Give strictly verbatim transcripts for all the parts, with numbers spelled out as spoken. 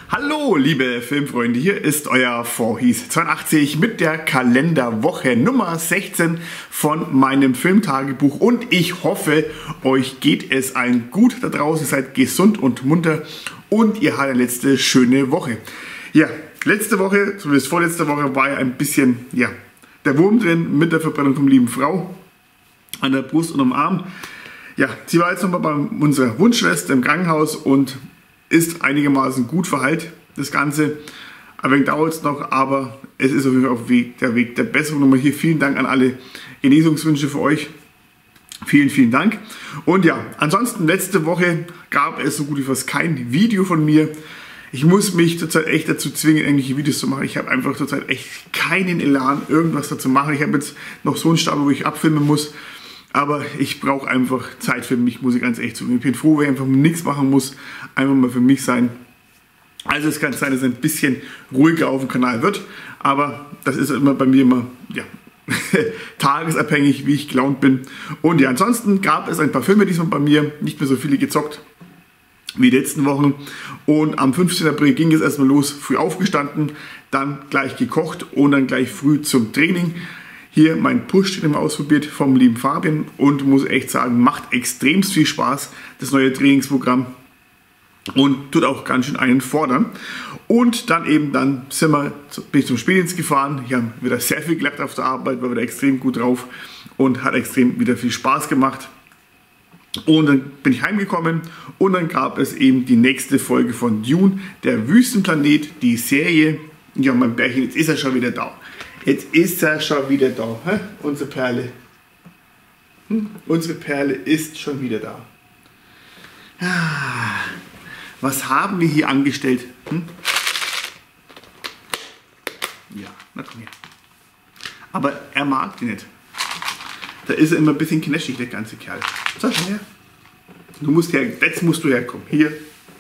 Hallo liebe Filmfreunde, hier ist euer Voorhees zweiundachtzig mit der Kalenderwoche Nummer sechzehn von meinem Filmtagebuch und ich hoffe, euch geht es allen gut da draußen, ihr seid gesund und munter und ihr hattet eine letzte schöne Woche. Ja, letzte Woche, zumindest vorletzte Woche, war ja ein bisschen ja, der Wurm drin mit der Verbrennung von lieben Frau an der Brust und am Arm. Ja, sie war jetzt nochmal bei unserer Wunschschwester im Krankenhaus und ist einigermaßen gut verheilt, das Ganze. Ein wenig dauert es noch, aber es ist auf jeden Fall auf Weg, der Weg der Besserung. Nochmal hier vielen Dank an alle Genesungswünsche für euch. Vielen, vielen Dank. Und ja, ansonsten letzte Woche gab es so gut wie fast kein Video von mir. Ich muss mich zurzeit echt dazu zwingen, irgendwelche Videos zu machen. Ich habe einfach zurzeit echt keinen Elan, irgendwas dazu machen. Ich habe jetzt noch so einen Stapel, wo ich abfilmen muss. Aber ich brauche einfach Zeit für mich, muss ich ganz echt zugeben. Ich bin froh, wenn ich einfach nichts machen muss, einfach mal für mich sein. Also es kann sein, dass es ein bisschen ruhiger auf dem Kanal wird, aber das ist immer bei mir immer ja, tagesabhängig, wie ich gelaunt bin. Und ja, ansonsten gab es ein paar Filme diesmal bei mir, nicht mehr so viele gezockt wie die letzten Wochen. Und am fünfzehnten April ging es erstmal los, früh aufgestanden, dann gleich gekocht und dann gleich früh zum Training. Hier mein Push immer ausprobiert vom lieben Fabian und muss echt sagen, macht extrem viel Spaß, das neue Trainingsprogramm und tut auch ganz schön einen fordern. Und dann eben, dann sind wir, bin ich zum Spätdienst gefahren, hier haben wieder sehr viel gelacht auf der Arbeit, war wieder extrem gut drauf und hat extrem wieder viel Spaß gemacht. Und dann bin ich heimgekommen und dann gab es eben die nächste Folge von Dune, der Wüstenplanet, die Serie. Ja, mein Bärchen, jetzt ist er schon wieder da. Jetzt ist er schon wieder da, hä? Unsere Perle. Hm? Unsere Perle ist schon wieder da. Ah, was haben wir hier angestellt? Hm? Ja, na komm her. Aber er mag die nicht. Da ist er immer ein bisschen knäschig, der ganze Kerl. So, her. Du musst her, jetzt musst du herkommen. Hier.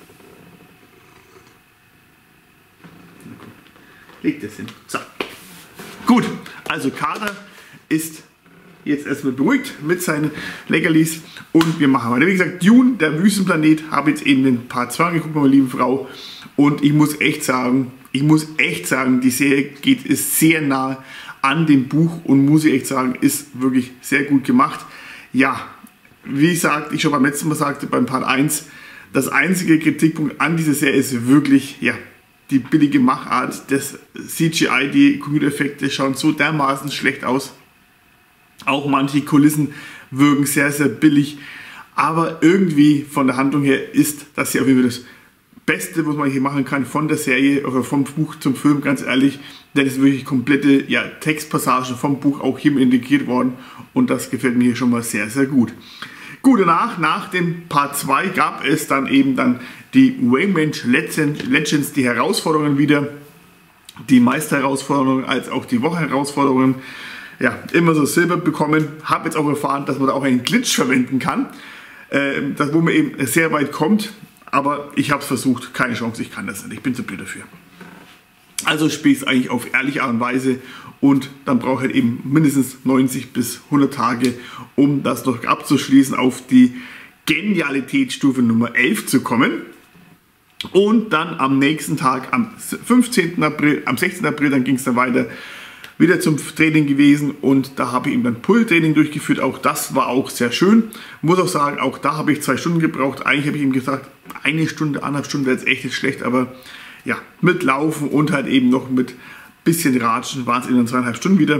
Leg das hin. So. Gut, also Kater ist jetzt erstmal beruhigt mit seinen Leckerlis und wir machen weiter. Wie gesagt, Dune, der Wüstenplanet, habe jetzt eben den Part zwei angeguckt mit meiner lieben Frau und ich muss echt sagen, ich muss echt sagen, die Serie geht ist sehr nah an dem Buch und muss ich echt sagen, ist wirklich sehr gut gemacht. Ja, wie gesagt, ich schon beim letzten Mal sagte, beim Part eins, das einzige Kritikpunkt an dieser Serie ist wirklich, ja, die billige Machart, das C G I, die Computereffekte schauen so dermaßen schlecht aus. Auch manche Kulissen wirken sehr, sehr billig. Aber irgendwie von der Handlung her ist das ja auf jeden Fall das Beste, was man hier machen kann von der Serie oder vom Buch zum Film, ganz ehrlich. Denn es ist wirklich komplette ja, Textpassagen vom Buch auch hier integriert worden. Und das gefällt mir hier schon mal sehr, sehr gut. Gut, danach, nach dem Part zwei gab es dann eben dann die Waymensch Legends, die Herausforderungen wieder, die Meisterherausforderungen als auch die Woche-Herausforderungen. Ja, immer so Silber bekommen. Habe jetzt auch erfahren, dass man da auch einen Glitch verwenden kann, äh, das, wo man eben sehr weit kommt. Aber ich habe es versucht, keine Chance, ich kann das nicht, ich bin zu blöd dafür. Also spiele ich es eigentlich auf ehrliche Art und Weise und dann brauche ich halt eben mindestens neunzig bis hundert Tage, um das noch abzuschließen, auf die Genialitätsstufe Nummer elf zu kommen. Und dann am nächsten Tag, am fünfzehnten April, am sechzehnten April, dann ging es dann weiter, wieder zum Training gewesen und da habe ich eben dann Pull-Training durchgeführt. Auch das war auch sehr schön. Muss auch sagen, auch da habe ich zwei Stunden gebraucht. Eigentlich habe ich ihm gesagt, eine Stunde, anderthalb Stunden wäre jetzt echt nicht schlecht, aber ja, mit Laufen und halt eben noch mit bisschen Ratschen waren es eben dann zweieinhalb Stunden wieder.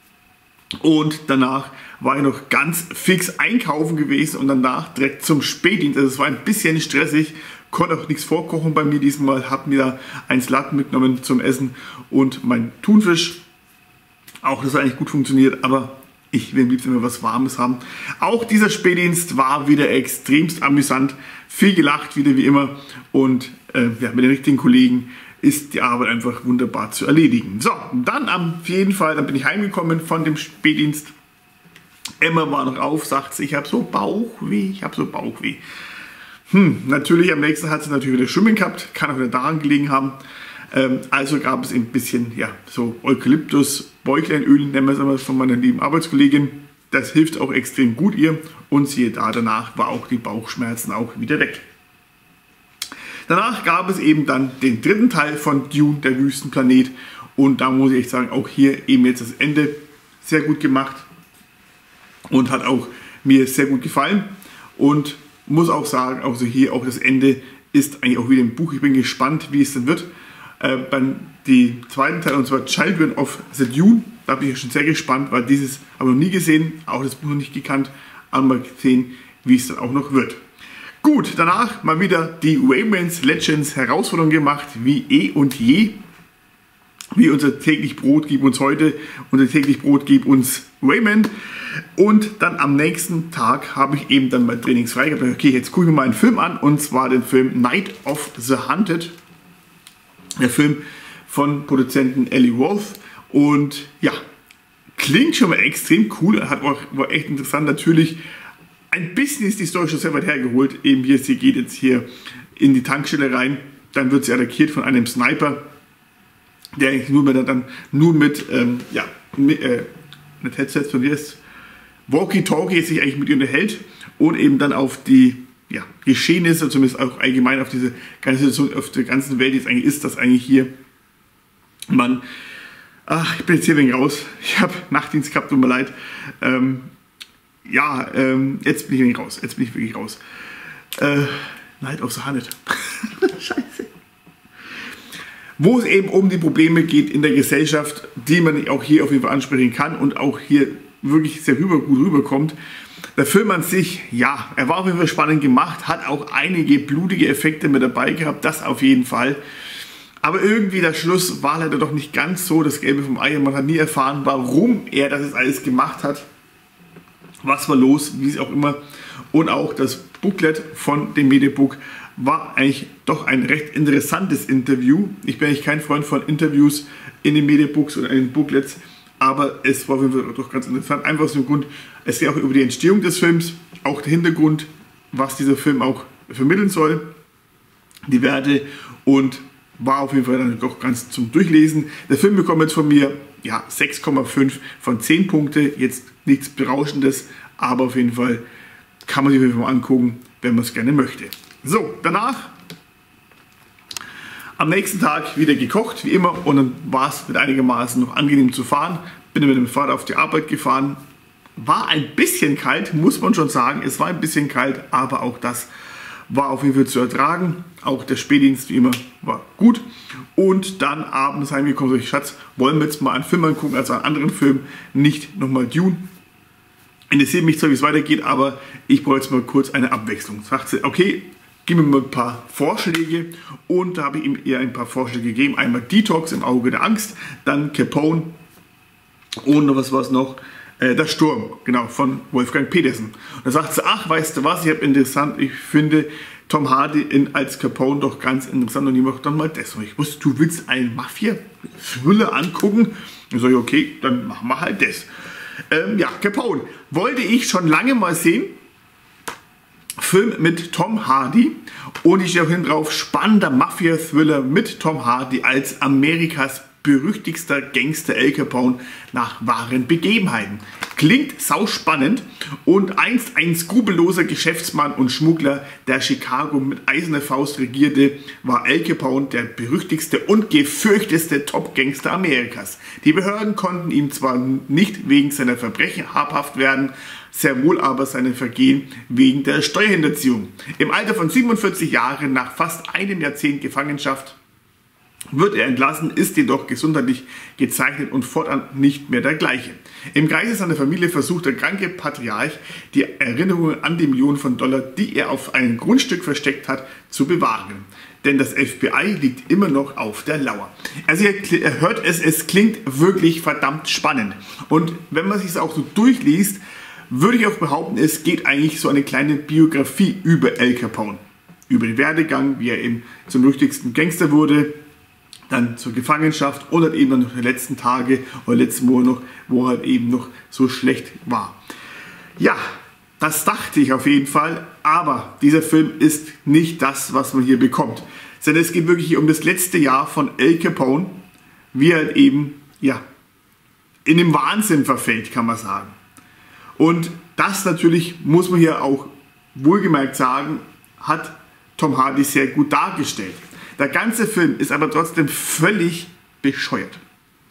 Und danach war ich noch ganz fix einkaufen gewesen und danach direkt zum Spätdienst. Also es war ein bisschen stressig, konnte auch nichts vorkochen bei mir diesmal. Habe mir da ein Salat mitgenommen zum Essen und mein Thunfisch. Auch das hat eigentlich gut funktioniert, aber ich will am liebsten immer was Warmes haben. Auch dieser Spätdienst war wieder extremst amüsant. Viel gelacht, wieder wie immer. Und äh, ja, mit den richtigen Kollegen ist die Arbeit einfach wunderbar zu erledigen. So, dann am jeden Fall, dann bin ich heimgekommen von dem Spätdienst. Emma war noch auf, sagt sie, ich habe so Bauchweh, ich habe so Bauchweh. Hm, natürlich am nächsten hat sie natürlich wieder Schwimmen gehabt, kann auch wieder daran gelegen haben. Ähm, also gab es ein bisschen, ja, so Eukalyptus, Bäuchleinöl, nennen wir es einmal, von meiner lieben Arbeitskollegin. Das hilft auch extrem gut ihr und siehe da, danach war auch die Bauchschmerzen auch wieder weg. Danach gab es eben dann den dritten Teil von Dune, der Wüstenplanet. Und da muss ich echt sagen, auch hier eben jetzt das Ende sehr gut gemacht. Und hat auch mir sehr gut gefallen. Und muss auch sagen, also hier auch das Ende ist eigentlich auch wieder im Buch. Ich bin gespannt, wie es denn wird. Äh, beim die zweiten Teil, und zwar Children of the Dune, da bin ich schon sehr gespannt, weil dieses habe ich noch nie gesehen, auch das Buch noch nicht gekannt, aber mal sehen, wie es dann auch noch wird. Gut, danach mal wieder die Rayman's Legends Herausforderung gemacht, wie eh und je. Wie unser täglich Brot gib uns heute, unser täglich Brot gib uns Rayman. Und dann am nächsten Tag habe ich eben dann mein Trainingsfrei gehabt. Okay, jetzt gucke ich mir mal einen Film an, und zwar den Film Night of the Hunted. Der Film von Produzenten Eli Roth. Und ja, klingt schon mal extrem cool, hat auch, war echt interessant. Natürlich, ein bisschen ist die Story schon sehr weit hergeholt. Eben hier, sie geht jetzt hier in die Tankstelle rein, dann wird sie attackiert von einem Sniper, der eigentlich nur mit, dann, nur mit, ähm, ja, mit, äh, mit Headsets von mir ist, Walkie-Talkie sich eigentlich mit ihr unterhält und eben dann auf die ja, Geschehnisse, zumindest auch allgemein auf diese ganze Situation, auf der ganzen Welt jetzt eigentlich ist, dass eigentlich hier man, ach, ich bin jetzt hier wegen raus, ich habe Nachtdienst gehabt, tut mir leid, ähm, ja, ähm, jetzt bin ich wirklich raus, jetzt bin ich wirklich raus. Äh, Night of the Hunted. Scheiße. Wo es eben um die Probleme geht in der Gesellschaft, die man auch hier auf jeden Fall ansprechen kann und auch hier wirklich sehr rüber, gut rüberkommt. Der Film an sich, ja, er war auf jeden Fall spannend gemacht, hat auch einige blutige Effekte mit dabei gehabt, das auf jeden Fall. Aber irgendwie der Schluss war leider doch nicht ganz so das Gelbe vom Ei. Man hat nie erfahren, warum er das jetzt alles gemacht hat. Was war los, wie es auch immer. Und auch das Booklet von dem Mediabook war eigentlich doch ein recht interessantes Interview. Ich bin eigentlich kein Freund von Interviews in den Mediabooks oder in den Booklets, aber es war auf jeden Fall doch ganz interessant. Einfach aus dem Grund, es geht auch über die Entstehung des Films, auch der Hintergrund, was dieser Film auch vermitteln soll, die Werte, und war auf jeden Fall dann doch ganz zum Durchlesen. Der Film bekommt jetzt von mir ja, sechs Komma fünf von zehn Punkte, jetzt nichts Berauschendes, aber auf jeden Fall kann man sich auf jeden Fall mal angucken, wenn man es gerne möchte. So, danach am nächsten Tag wieder gekocht, wie immer, und dann war es mit einigermaßen noch angenehm zu fahren. Bin mit dem Fahrrad auf die Arbeit gefahren. War ein bisschen kalt, muss man schon sagen. Es war ein bisschen kalt, aber auch das war auf jeden Fall zu ertragen. Auch der Spätdienst, wie immer, war gut. Und dann abends heimgekommen, so ich, Schatz, wollen wir jetzt mal einen Film angucken, also einen anderen Film, nicht nochmal Dune. Interessiert mich zwar, wie es weitergeht, aber ich brauche jetzt mal kurz eine Abwechslung. Sagt sie, okay, gib mir mal ein paar Vorschläge, und da habe ich ihm eher ein paar Vorschläge gegeben. Einmal Detox im Auge der Angst, dann Capone und noch was war es noch? Äh, der Sturm, genau, von Wolfgang Petersen. Und da sagt sie, ach, weißt du was, ich habe interessant, ich finde Tom Hardy in, als Capone doch ganz interessant, und ich mache dann mal das. Und ich wusste, du willst einen Mafia-Thriller angucken? Dann sage ich, okay, dann machen wir halt das. Ähm, ja, Capone wollte ich schon lange mal sehen. Film mit Tom Hardy, und ich stehe auch hin drauf, spannender Mafia-Thriller mit Tom Hardy als Amerikas berüchtigster Gangster Al Capone nach wahren Begebenheiten. Klingt sauspannend, und einst ein skrupelloser Geschäftsmann und Schmuggler, der Chicago mit eiserner Faust regierte, war Al Capone der berüchtigste und gefürchtetste Top-Gangster Amerikas. Die Behörden konnten ihm zwar nicht wegen seiner Verbrechen habhaft werden, sehr wohl aber seine Vergehen wegen der Steuerhinterziehung. Im Alter von siebenundvierzig Jahren, nach fast einem Jahrzehnt Gefangenschaft, wird er entlassen, ist jedoch gesundheitlich gezeichnet und fortan nicht mehr der gleiche. Im Kreise seiner Familie versucht der kranke Patriarch, die Erinnerungen an die Millionen von Dollar, die er auf einem Grundstück versteckt hat, zu bewahren. Denn das F B I liegt immer noch auf der Lauer. Also ihr hört es, es klingt wirklich verdammt spannend. Und wenn man sich es auch so durchliest, würde ich auch behaupten, es geht eigentlich so eine kleine Biografie über Al Capone. Über den Werdegang, wie er eben zum berüchtigsten Gangster wurde, dann zur Gefangenschaft und dann eben dann noch die letzten Tage oder letzten Monate noch, wo er halt eben noch so schlecht war. Ja, das dachte ich auf jeden Fall, aber dieser Film ist nicht das, was man hier bekommt. Sondern es geht wirklich hier um das letzte Jahr von Al Capone, wie er halt eben, ja, in den Wahnsinn verfällt, kann man sagen. Und das natürlich, muss man hier auch wohlgemerkt sagen, hat Tom Hardy sehr gut dargestellt. Der ganze Film ist aber trotzdem völlig bescheuert.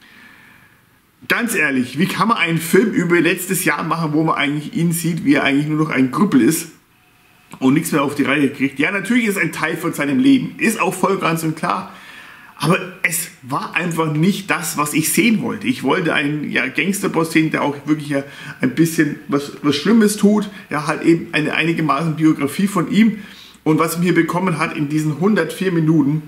Ganz ehrlich, wie kann man einen Film über letztes Jahr machen, wo man eigentlich ihn sieht, wie er eigentlich nur noch ein Krüppel ist und nichts mehr auf die Reihe kriegt? Ja, natürlich ist es ein Teil von seinem Leben, ist auch voll ganz und klar. Aber es war einfach nicht das, was ich sehen wollte. Ich wollte einen ja, Gangsterboss sehen, der auch wirklich ja ein bisschen was, was Schlimmes tut. Ja, halt eben eine einigermaßen Biografie von ihm. Und was mir hier bekommen hat in diesen hundertvier Minuten,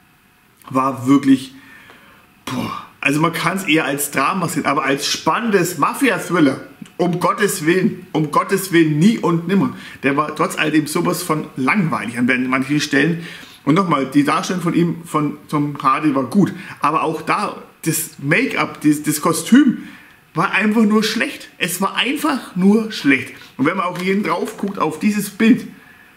war wirklich, boah, also man kann es eher als Drama sehen, aber als spannendes Mafia-Thriller, um Gottes Willen, um Gottes Willen nie und nimmer. Der war trotz alledem sowas von langweilig an manchen Stellen. Und nochmal, die Darstellung von ihm, von Tom Hardy, war gut. Aber auch da, das Make-up, das, das Kostüm, war einfach nur schlecht. Es war einfach nur schlecht. Und wenn man auch hier drauf guckt, auf dieses Bild,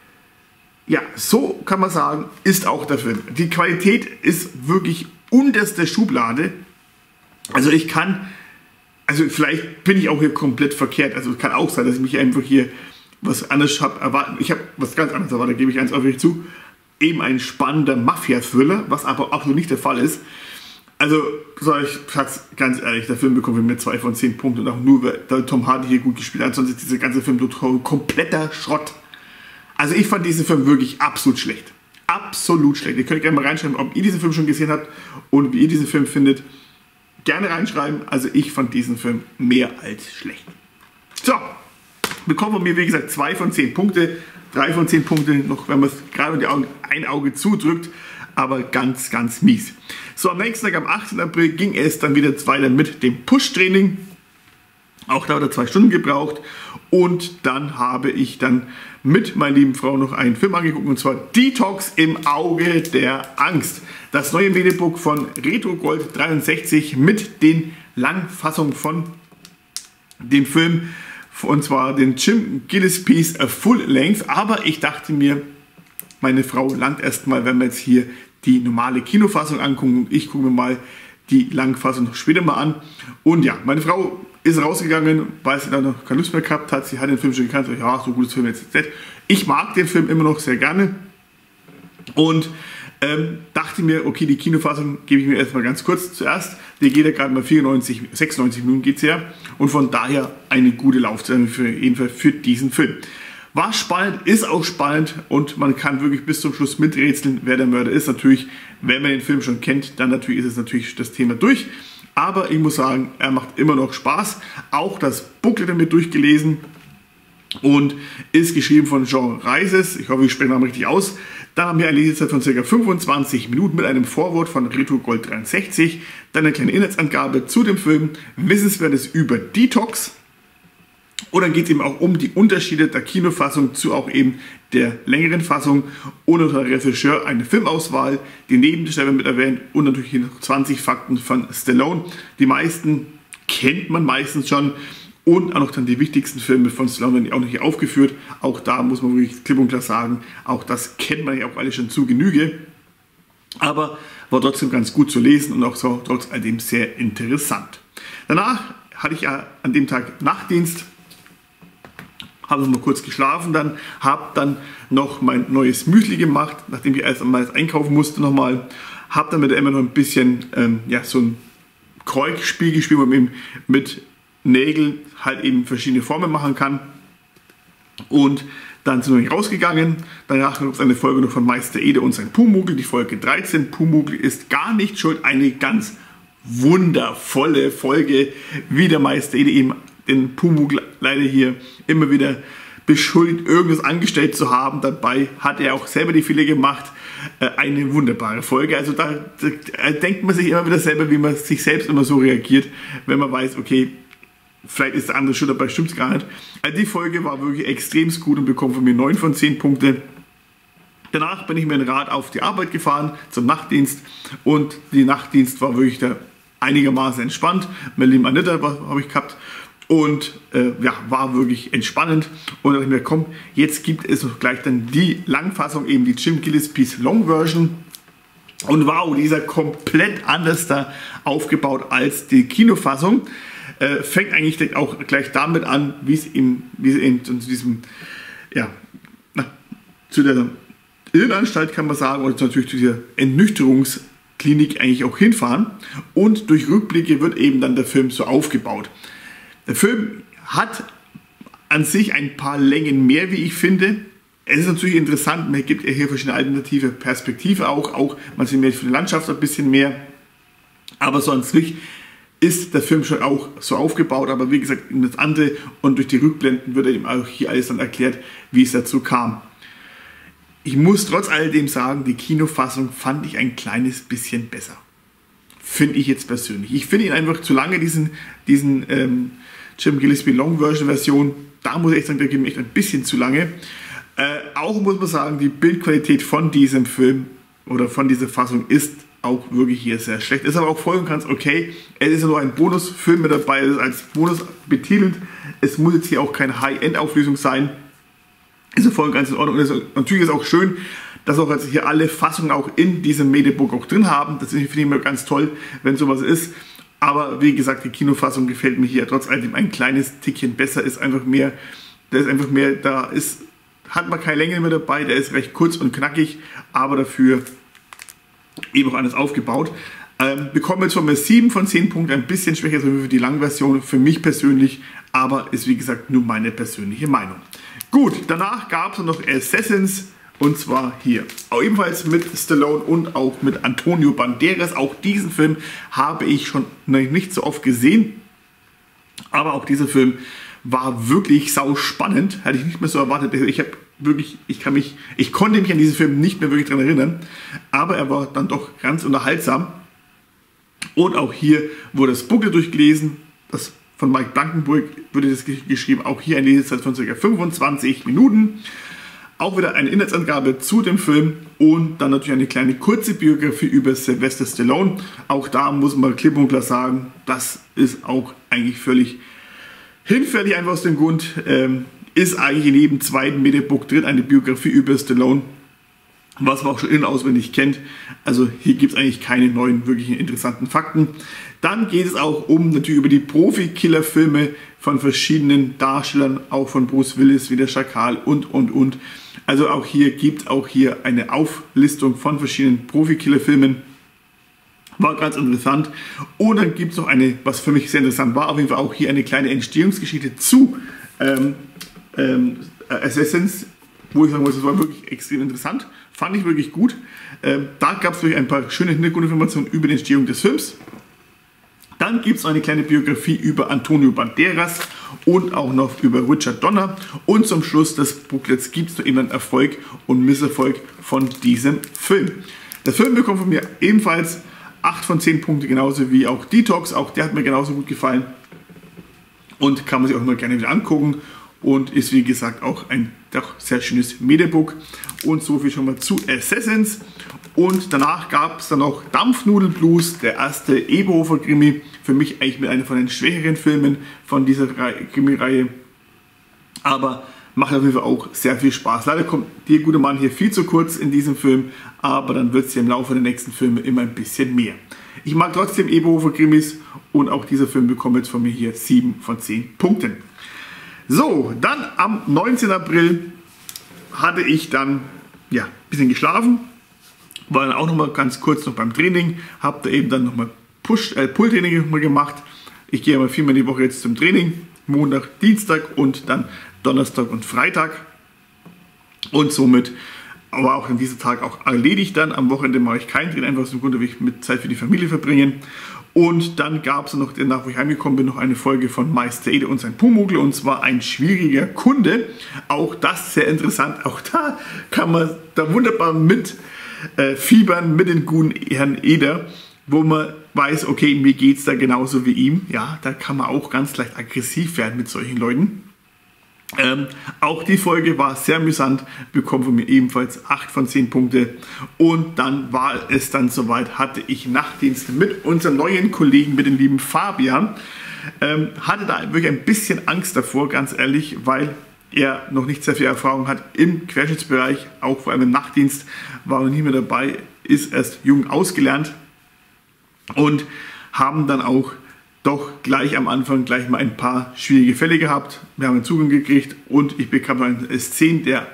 ja, so kann man sagen, ist auch der Film. Die Qualität ist wirklich unterste Schublade. Also ich kann, also vielleicht bin ich auch hier komplett verkehrt. Also es kann auch sein, dass ich mich einfach hier was anderes habe erwartet. Ich habe was ganz anderes erwartet, gebe ich eins auf euch zu. Eben ein spannender Mafia-Thriller, was aber absolut nicht der Fall ist. Also, sage ich ganz ehrlich, der Film bekommt mir zwei von zehn Punkten und auch nur, weil Tom Hardy hier gut gespielt hat. Ansonsten ist dieser ganze Film kompletter Schrott. Also ich fand diesen Film wirklich absolut schlecht. Absolut schlecht. Ihr könnt gerne mal reinschreiben, ob ihr diesen Film schon gesehen habt und wie ihr diesen Film findet. Gerne reinschreiben. Also ich fand diesen Film mehr als schlecht. So, bekommen von mir, wie gesagt, zwei von zehn Punkte. drei von zehn Punkte, noch wenn man es gerade mit ein Auge zudrückt, aber ganz, ganz mies. So, am nächsten Tag, am achten April, ging es dann wieder weiter mit dem Push-Training. Auch da hat er zwei Stunden gebraucht. Und dann habe ich dann mit meiner lieben Frau noch einen Film angeguckt, und zwar Detox im Auge der Angst. Das neue Medienbook von Retro Gold dreiundsechzig mit den Langfassungen von dem Film. Und zwar den Jim Gillespie's Full Length. Aber ich dachte mir, meine Frau langt erstmal, wenn wir jetzt hier die normale Kinofassung angucken. Ich gucke mir mal die Langfassung noch später mal an. Und ja, meine Frau ist rausgegangen, weil sie dann noch keine Lust mehr gehabt hat. Sie hat den Film schon gekannt. Ja, so gutes Film jetzt nicht. Ich mag den Film immer noch sehr gerne. Und ähm, dachte mir, okay, die Kinofassung gebe ich mir erstmal ganz kurz zuerst. Die geht ja gerade mal vierundneunzig, sechsundneunzig Minuten geht's ja. Und von daher eine gute Laufzeit für jeden Fall für diesen Film. War spannend, ist auch spannend und man kann wirklich bis zum Schluss miträtseln, wer der Mörder ist. Natürlich, wenn man den Film schon kennt, dann natürlich ist es natürlich das Thema durch. Aber ich muss sagen, er macht immer noch Spaß. Auch das Booklet damit durchgelesen und ist geschrieben von Jean Reises. Ich hoffe, ich spreche den Namen richtig aus. Dann haben wir eine Lesezeit von ca. fünfundzwanzig Minuten mit einem Vorwort von Retro Gold dreiundsechzig. Dann eine kleine Inhaltsangabe zu dem Film, Wissenswertes über Detox. Und dann geht es eben auch um die Unterschiede der Kinofassung zu auch eben der längeren Fassung. Und unter Regisseur eine Filmauswahl, die Nebendarsteller mit erwähnt und natürlich noch zwanzig Fakten von Stallone. Die meisten kennt man meistens schon. Und auch noch dann die wichtigsten Filme von Stallone werden auch noch hier aufgeführt. Auch da muss man wirklich klipp und klar sagen, auch das kennt man ja auch alle schon zu Genüge. Aber war trotzdem ganz gut zu lesen und auch so trotz alledem sehr interessant. Danach hatte ich ja an dem Tag Nachtdienst. Habe noch mal kurz geschlafen, dann habe dann noch mein neues Müsli gemacht, nachdem ich erst einmal einkaufen musste nochmal. Habe dann mit der Emma noch ein bisschen ähm, ja, so ein Kreuzspiel gespielt, wo man eben mit Nägeln halt eben verschiedene Formen machen kann. Und dann sind wir rausgegangen. Danach noch eine Folge noch von Meister Ede und sein Pumuckl, die Folge dreizehn. Pumuckl ist gar nicht schuld, eine ganz wundervolle Folge, wie der Meister Ede eben den Pumuckl leider hier immer wieder beschuldigt, irgendwas angestellt zu haben. Dabei hat er auch selber die Fehler gemacht. Äh, eine wunderbare Folge. Also da, da denkt man sich immer wieder selber, wie man sich selbst immer so reagiert, wenn man weiß, okay, vielleicht ist der andere schuld, dabei stimmt es gar nicht. Also die Folge war wirklich extrem gut und bekommt von mir neun von zehn Punkte. Danach bin ich mit dem Rad auf die Arbeit gefahren, zum Nachtdienst. Und die Nachtdienst war wirklich da einigermaßen entspannt. Meine liebe Anita habe ich gehabt. Und äh, ja, war wirklich entspannend. Und dann dachte ich mir, komm, jetzt gibt es noch gleich dann die Langfassung, eben die Jim Gillespie's Long Version. Und wow, die ist ja komplett anders da aufgebaut als die Kinofassung. Äh, fängt eigentlich auch gleich damit an, wie es in, wie es in, zu diesem, ja, na, zu der Irrenanstalt, kann man sagen, und natürlich zu dieser Entnüchterungsklinik eigentlich auch hinfahren. Und durch Rückblicke wird eben dann der Film so aufgebaut. Der Film hat an sich ein paar Längen mehr, wie ich finde. Es ist natürlich interessant, man gibt hier verschiedene alternative Perspektiven auch, auch man sieht mehr für die Landschaft ein bisschen mehr. Aber so an sich ist der Film schon auch so aufgebaut, aber wie gesagt, das andere und durch die Rückblenden wird eben auch hier alles dann erklärt, wie es dazu kam. Ich muss trotz alledem sagen, die Kinofassung fand ich ein kleines bisschen besser. Finde ich jetzt persönlich. Ich finde ihn einfach zu lange, diesen, diesen ähm, Jim Gillespie Long Version Version, da muss ich echt sagen, der geht mir echt ein bisschen zu lange. Äh, auch muss man sagen, die Bildqualität von diesem Film oder von dieser Fassung ist auch wirklich hier sehr schlecht. Ist aber auch voll und ganz okay. Es ist ja nur ein Bonusfilm mit dabei, es ist als Bonus betitelt. Es muss jetzt hier auch keine High-End-Auflösung sein. Ist ja voll und ganz in Ordnung. Und ist, natürlich ist es auch schön, dass auch also hier alle Fassungen auch in diesem Mediabook auch drin haben. Das finde ich immer ganz toll, wenn sowas ist. Aber wie gesagt, die Kinofassung gefällt mir hier trotz alledem ein kleines Tickchen besser. Ist einfach mehr, da ist einfach mehr, da ist, hat man keine Länge mehr dabei. Der ist recht kurz und knackig, aber dafür eben auch alles aufgebaut. Ähm, bekommen jetzt von mir sieben von zehn Punkten, ein bisschen schwächer so wie für die Langversion für mich persönlich, aber ist wie gesagt nur meine persönliche Meinung. Gut, danach gab es noch Assassins und zwar hier. Auch ebenfalls mit Stallone und auch mit Antonio Banderas. Auch diesen Film habe ich schon nicht so oft gesehen, aber auch dieser Film war wirklich sau spannend. Hätte ich nicht mehr so erwartet. Ich habe wirklich, ich kann mich, ich konnte mich an diesen Film nicht mehr wirklich daran erinnern, aber er war dann doch ganz unterhaltsam. Und auch hier wurde das Booklet durchgelesen, das von Mike Blankenburg wurde das geschrieben, auch hier eine Lesezeit von ca. fünfundzwanzig Minuten. Auch wieder eine Inhaltsangabe zu dem Film und dann natürlich eine kleine kurze Biografie über Sylvester Stallone. Auch da muss man klipp und klar sagen, das ist auch eigentlich völlig hinfällig, einfach aus dem Grund, ähm, ist eigentlich in jedem zweiten Mediabook drin eine Biografie über Stallone, was man auch schon in- und auswendig kennt. Also hier gibt es eigentlich keine neuen, wirklichen interessanten Fakten. Dann geht es auch um natürlich über die Profi-Killer-Filme von verschiedenen Darstellern, auch von Bruce Willis wie der Schakal und und und. Also auch hier gibt es auch hier eine Auflistung von verschiedenen Profi-Killer-Filmen. War ganz interessant. Und dann gibt es noch eine, was für mich sehr interessant war, auf jeden Fall auch hier eine kleine Entstehungsgeschichte zu ähm, ähm, Assassins, wo ich sagen muss, das war wirklich extrem interessant. Fand ich wirklich gut. Ähm, da gab es wirklich ein paar schöne Hintergrundinformationen über die Entstehung des Films. Dann gibt es eine kleine Biografie über Antonio Banderas und auch noch über Richard Donner. Und zum Schluss des Booklets gibt es noch eben einen Erfolg und Misserfolg von diesem Film. Der Film bekommt von mir ebenfalls acht von zehn Punkte, genauso wie auch Detox. Auch der hat mir genauso gut gefallen und kann man sich auch immer gerne wieder angucken. Und ist wie gesagt auch ein doch sehr schönes Mediabook. Und so viel schon mal zu Assassins. Und danach gab es dann noch Dampfnudelblues, der erste Eberhofer-Krimi. Für mich eigentlich mit einer von den schwächeren Filmen von dieser Krimi-Reihe. Aber macht auf jeden Fall auch sehr viel Spaß. Leider kommt der gute Mann hier viel zu kurz in diesem Film, aber dann wird es ja im Laufe der nächsten Filme immer ein bisschen mehr. Ich mag trotzdem Eberhofer-Krimis und auch dieser Film bekommt jetzt von mir hier sieben von zehn Punkten. So, dann am neunzehnten April hatte ich dann ja, ein bisschen geschlafen, war dann auch noch mal ganz kurz noch beim Training, habe da eben dann noch mal Push, äh, Pull-Training gemacht. Ich gehe aber viermal die Woche jetzt zum Training, Montag, Dienstag und dann Donnerstag und Freitag. Und somit aber auch an diesem Tag auch erledigt dann. Am Wochenende mache ich kein Training, einfach aus dem Grund, dass ich mit Zeit für die Familie verbringen. Und dann gab es noch, danach wo ich heimgekommen bin, noch eine Folge von Meister Ede und sein Pumuckl, und zwar ein schwieriger Kunde. Auch das sehr interessant. Auch da kann man da wunderbar mit äh, fiebern mit den guten Herrn Eder, wo man weiß, okay, mir geht es da genauso wie ihm. Ja, da kann man auch ganz leicht aggressiv werden mit solchen Leuten. Ähm, auch die Folge war sehr amüsant, bekommt von mir ebenfalls acht von zehn Punkte. Und dann war es dann soweit, hatte ich Nachtdienst mit unserem neuen Kollegen, mit dem lieben Fabian. Ähm, hatte da wirklich ein bisschen Angst davor, ganz ehrlich, weil er noch nicht sehr viel Erfahrung hat im Querschnittsbereich, auch vor allem im Nachtdienst, war noch nie mehr dabei, ist erst jung ausgelernt und haben dann auch doch gleich am Anfang gleich mal ein paar schwierige Fälle gehabt. Wir haben einen Zugang gekriegt und ich bekam eine Szene, der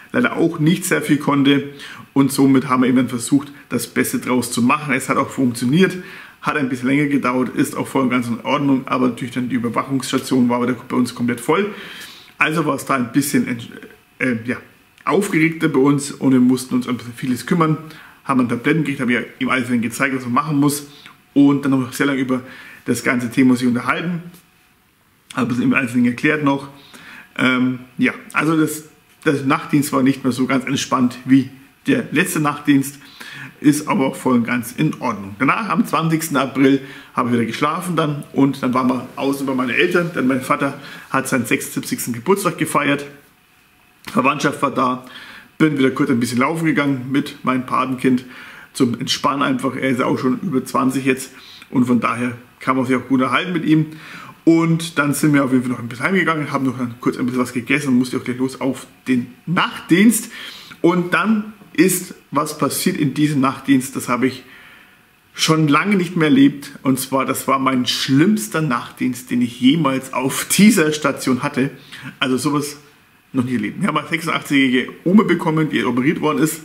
leider auch nicht sehr viel konnte. Und somit haben wir eben dann versucht, das Beste draus zu machen. Es hat auch funktioniert, hat ein bisschen länger gedauert, ist auch voll und ganz in Ordnung. Aber natürlich dann die Überwachungsstation war wieder bei uns komplett voll. Also war es da ein bisschen äh, ja, aufgeregter bei uns und wir mussten uns um vieles kümmern. Haben dann Tabletten gekriegt, habe ich ihm alles gezeigt, was man machen muss. Und dann noch sehr lange über das ganze Thema sich unterhalten. Habe es im Einzelnen erklärt noch. Ähm, ja, also das, das Nachtdienst war nicht mehr so ganz entspannt wie der letzte Nachtdienst. Ist aber auch voll und ganz in Ordnung. Danach, am zwanzigsten April, habe ich wieder geschlafen dann. Und dann waren wir außen bei meinen Eltern. Denn mein Vater hat seinen sechsundsiebzigsten Geburtstag gefeiert. Verwandtschaft war da. Bin wieder kurz ein bisschen laufen gegangen mit meinem Patenkind. Zum Entspannen einfach. Er ist ja auch schon über zwanzig jetzt. Und von daher kann man sich auch gut erhalten mit ihm. Und dann sind wir auf jeden Fall noch ein bisschen heimgegangen, haben noch dann kurz ein bisschen was gegessen und musste auch gleich los auf den Nachtdienst. Und dann ist was passiert in diesem Nachtdienst, das habe ich schon lange nicht mehr erlebt. Und zwar, das war mein schlimmster Nachtdienst, den ich jemals auf dieser Station hatte. Also sowas noch nie erlebt. Wir haben eine sechsundachtzig-jährige Oma bekommen, die operiert worden ist.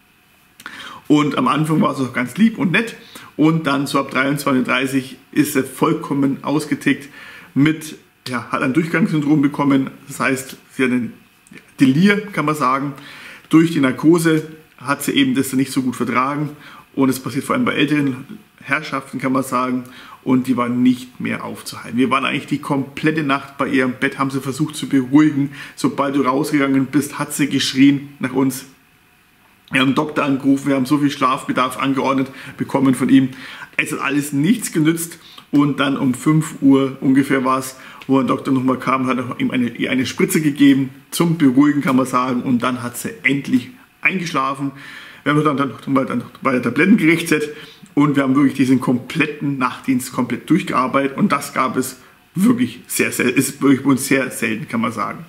Und am Anfang war es auch ganz lieb und nett. Und dann so ab dreiundzwanzig Uhr dreißig ist er vollkommen ausgetickt mit, ja, hat ein Durchgangssyndrom bekommen. Das heißt, sie hat ein Delir, kann man sagen. Durch die Narkose hat sie eben das nicht so gut vertragen. Und es passiert vor allem bei älteren Herrschaften, kann man sagen. Und die waren nicht mehr aufzuhalten. Wir waren eigentlich die komplette Nacht bei ihr im Bett, haben sie versucht zu beruhigen. Sobald du rausgegangen bist, hat sie geschrien nach uns. Wir haben einen Doktor angerufen, wir haben so viel Schlafbedarf angeordnet bekommen von ihm. Es hat alles nichts genützt und dann um fünf Uhr ungefähr war es, wo der Doktor nochmal kam, hat er ihm eine, ihr eine Spritze gegeben, zum Beruhigen kann man sagen, und dann hat sie endlich eingeschlafen. Wir haben dann, dann, dann, dann bei der Tabletten gerichtet und wir haben wirklich diesen kompletten Nachtdienst komplett durchgearbeitet und das gab es wirklich sehr, sehr, ist wirklich bei uns sehr selten, kann man sagen.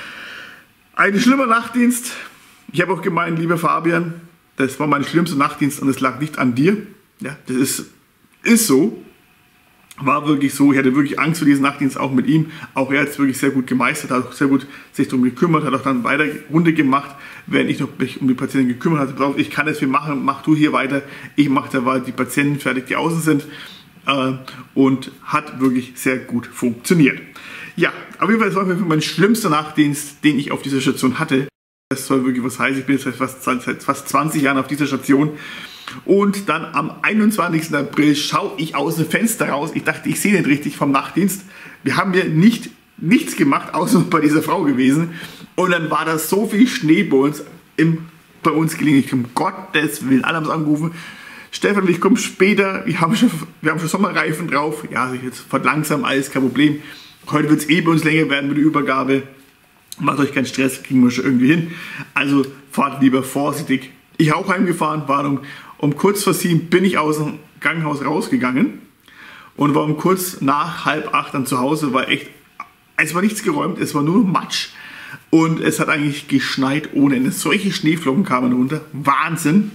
Ein schlimmer Nachtdienst. Ich habe auch gemeint, lieber Fabian, das war mein schlimmster Nachtdienst und es lag nicht an dir. Ja, das ist, ist so. War wirklich so. Ich hatte wirklich Angst vor diesem Nachtdienst, auch mit ihm. Auch er hat es wirklich sehr gut gemeistert, hat auch sehr gut sich darum gekümmert, hat auch dann weiter Runde gemacht, während ich noch mich um die Patienten gekümmert hatte. Ich kann das viel machen, mach du hier weiter. Ich mache da die Patienten fertig, die außen sind. Äh, und hat wirklich sehr gut funktioniert. Ja, auf jeden Fall, das war mein schlimmster Nachtdienst, den ich auf dieser Station hatte. Das soll wirklich was heißen. Ich bin jetzt seit fast, seit fast zwanzig Jahren auf dieser Station. Und dann am einundzwanzigsten April schaue ich aus dem Fenster raus. Ich dachte, ich sehe nicht richtig vom Nachtdienst. Wir haben hier nicht, nichts gemacht, außer bei dieser Frau gewesen. Und dann war da so viel Schnee bei uns, im, bei uns gelegen. Ich um Gottes Willen, alle haben es angerufen. Stefan, ich komme später. Wir haben, schon, wir haben schon Sommerreifen drauf. Ja, jetzt fährt langsam, alles kein Problem. Heute wird es eh bei uns länger werden mit der Übergabe. Macht euch keinen Stress, kriegen wir schon irgendwie hin. Also fahrt lieber vorsichtig. Ich auch heimgefahren, war um, um kurz vor sieben bin ich aus dem Krankenhaus rausgegangen und war um kurz nach halb acht dann zu Hause. War echt, es war nichts geräumt, es war nur Matsch und es hat eigentlich geschneit ohne Ende. Solche Schneeflocken kamen runter, Wahnsinn.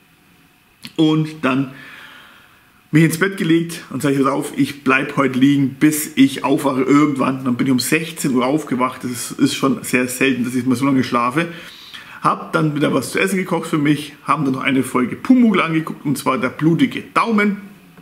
Und dann mich ins Bett gelegt und sage ich, pass auf, ich bleibe heute liegen, bis ich aufwache irgendwann. Dann bin ich um sechzehn Uhr aufgewacht. Das ist, ist schon sehr selten, dass ich mal so lange schlafe. Hab dann wieder was zu essen gekocht für mich, haben dann noch eine Folge Pumuckl angeguckt, und zwar der blutige Daumen.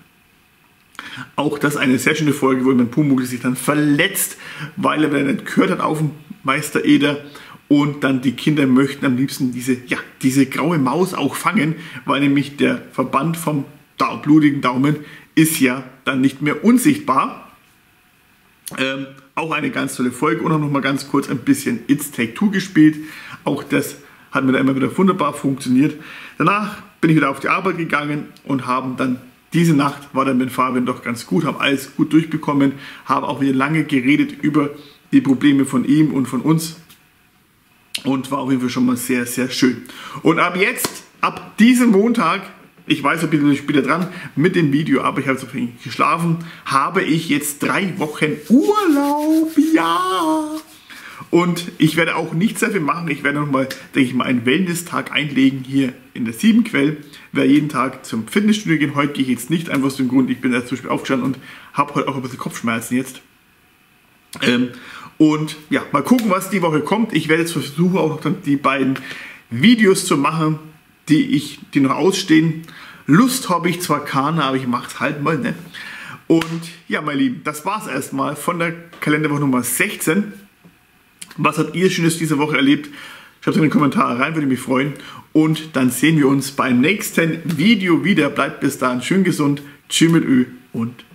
Auch das eine sehr schöne Folge, wo mein Pumuckl sich dann verletzt, weil er wieder nicht gehört hat auf den Meister Eder. Und dann die Kinder möchten am liebsten diese, ja, diese graue Maus auch fangen, weil nämlich der Verband vom Da blutigen Daumen ist ja dann nicht mehr unsichtbar. Ähm, auch eine ganz tolle Folge und auch noch mal ganz kurz ein bisschen It's Take Two gespielt. Auch das hat mir da immer wieder wunderbar funktioniert. Danach bin ich wieder auf die Arbeit gegangen und haben dann diese Nacht, war dann mit Fabian doch ganz gut, habe alles gut durchbekommen, habe auch wieder lange geredet über die Probleme von ihm und von uns und war auf jeden Fall schon mal sehr, sehr schön. Und ab jetzt, ab diesem Montag, ich weiß, ich bin später dran mit dem Video, aber ich habe so viel geschlafen, habe ich jetzt drei Wochen Urlaub, ja! Und ich werde auch nicht sehr viel machen, ich werde nochmal, denke ich mal, einen Wellness-Tag einlegen hier in der Siebenquell, werde jeden Tag zum Fitnessstudio gehen. Heute gehe ich jetzt nicht, einfach aus dem Grund, ich bin erst zum Beispiel aufgestanden und habe heute auch ein bisschen Kopfschmerzen jetzt. Ähm, Und ja, mal gucken, was die Woche kommt. Ich werde jetzt versuchen, auch noch dann die beiden Videos zu machen, die, ich, die noch ausstehen. Lust habe ich zwar keine, aber ich mache es halt mal nicht. Und ja, meine Lieben, das war es erstmal von der Kalenderwoche Nummer sechzehn. Was habt ihr Schönes diese Woche erlebt? Schreibt es in die Kommentare rein, würde mich freuen. Und dann sehen wir uns beim nächsten Video wieder. Bleibt bis dahin schön gesund. Tschüss mit Ö und